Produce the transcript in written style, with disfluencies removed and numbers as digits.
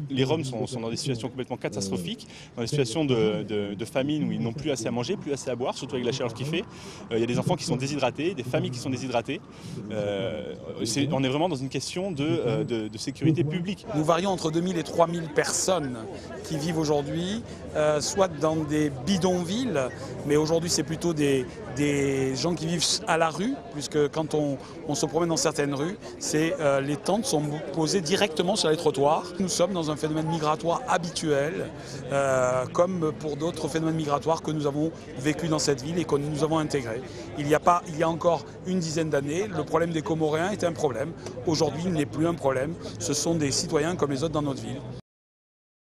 les Roms sont dans des situations complètement catastrophiques, dans des situations de famine où ils n'ont plus assez à manger, plus assez à boire, surtout avec la chaleur qu'il fait. Il y a des enfants qui sont déshydratés, des familles qui sont déshydratées. On est vraiment dans une question de sécurité publique. Nous varions entre 2000 et 3000 personnes qui vivent aujourd'hui, soit dans des bidonvilles, mais aujourd'hui c'est plutôt des gens qui vivent à la rue, puisque quand on se promène dans certaines rues, les tentes sont posées directement sur les trottoirs. Nous sommes dans un phénomène migratoire habituel, comme pour d'autres phénomènes migratoires que nous avons vécu dans cette ville et que nous avons intégrés. Il y a encore une dizaine d'années, le problème des Comoréens était un problème. Aujourd'hui, il n'est plus un problème. Ce sont des citoyens comme les autres dans notre ville.